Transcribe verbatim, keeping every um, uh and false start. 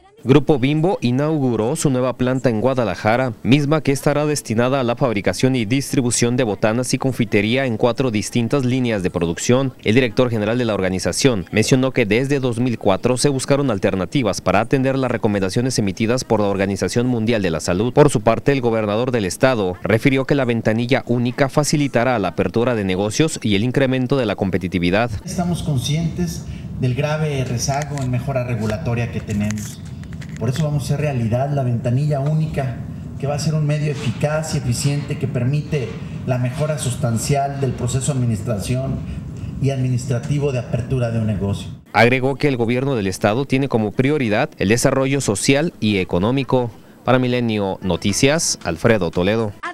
Grupo Bimbo inauguró su nueva planta en Guadalajara, misma que estará destinada a la fabricación y distribución de botanas y confitería en cuatro distintas líneas de producción. El director general de la organización mencionó que desde dos mil cuatro se buscaron alternativas para atender las recomendaciones emitidas por la Organización Mundial de la Salud. Por su parte, el gobernador del estado refirió que la ventanilla única facilitará la apertura de negocios y el incremento de la competitividad. Estamos conscientes del grave rezago en mejora regulatoria que tenemos. Por eso vamos a hacer realidad la ventanilla única, que va a ser un medio eficaz y eficiente que permite la mejora sustancial del proceso de administración y administrativo de apertura de un negocio. Agregó que el gobierno del estado tiene como prioridad el desarrollo social y económico. Para Milenio Noticias, Alfredo Toledo.